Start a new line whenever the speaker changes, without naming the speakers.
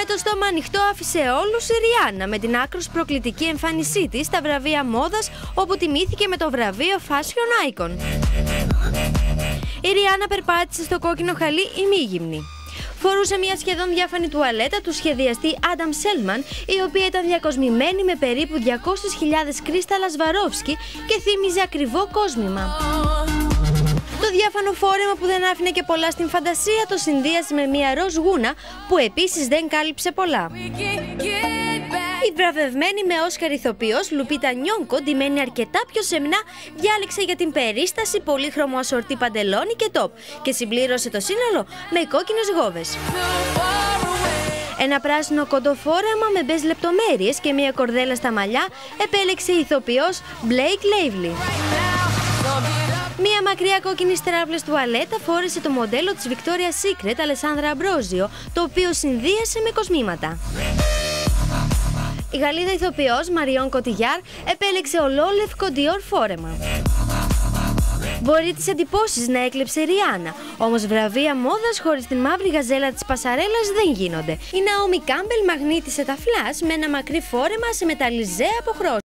το στόμα ανοιχτό άφησε όλους η Ριάννα με την άκρως προκλητική εμφάνισή της στα βραβεία μόδας, όπου τιμήθηκε με το βραβείο Fashion Icon. Η Ριάννα περπάτησε στο κόκκινο χαλί ημίγυμνη. Φορούσε μια σχεδόν διάφανη τουαλέτα του σχεδιαστή Adam Selman, η οποία ήταν διακοσμημένη με περίπου 200.000 κρίσταλα Swarovski και θύμιζε ακριβό κόσμημα. Το διάφανο φόρεμα που δεν άφηνε και πολλά στην φαντασία το συνδύασε με μια ροζ γούνα που επίσης δεν κάλυψε πολλά. Η βραβευμένη με Όσκαρ ηθοποιός Λουπίτα Νιόνκο, ντυμένη αρκετά πιο σεμνά, διάλεξε για την περίσταση πολύχρωμο ασορτί παντελόνι και τόπ και συμπλήρωσε το σύνολο με κόκκινες γόβες. Ένα πράσινο κοντό φόρεμα με μπεζ λεπτομέρειες και μια κορδέλα στα μαλλιά επέλεξε η ηθοποιός Blake Lively. Μία μακριά κόκκινη στράβλες τουαλέτα φόρεσε το μοντέλο της Victoria's Secret Alessandra Ambrosio, το οποίο συνδύασε με κοσμήματα. Η Γαλλίδα ηθοποιός Marion Cotillard επέλεξε ολόλευκο Dior φόρεμα. Μπορεί τις εντυπώσεις να έκλεψε η Ριάννα, όμως βραβεία μόδας χωρίς την μαύρη γαζέλα της πασαρέλας δεν γίνονται. Η Naomi Campbell μαγνήτησε τα φλας με ένα μακρύ φόρεμα σε μεταλλιζέ από χρώσμα.